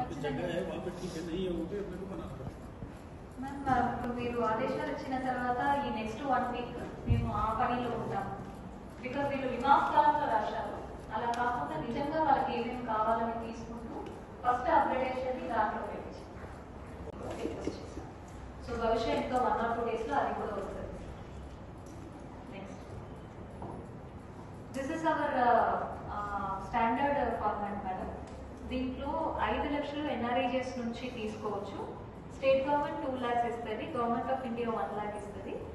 Ma'am మీరు ఆదేశాలు ఇచ్చిన తర్వాత ఈ నెక్స్ట్ 1 వీక్ మేము ఆ పనిలో ఉంటాం. బికాజ్ వీళ్ళు రిమార్క్స్ కాలంలో రాశారు. అలా కాకుండా నిజంగా వాళ్ళకి ఏమేమి కావాలని తీసుకుంటూ ఫస్ట్ అప్గ్రేడేషన్ దాంట్లో పెట్టించాం. సో భవిష్యత్ ఇంకా 1 or 2 days లో అది కూడా వస్తుంది. Next this is our standard format madam. దీంట్లో 5 లక్షలు ఎన్ఆర్ఐజెస్ నుంచి తీసుకోవచ్చు. స్టేట్ గవర్నమెంట్ 2 lakhs ఇస్తుంది, గవర్నమెంట్ ఆఫ్ ఇండియా 1 lakh ఇస్తుంది.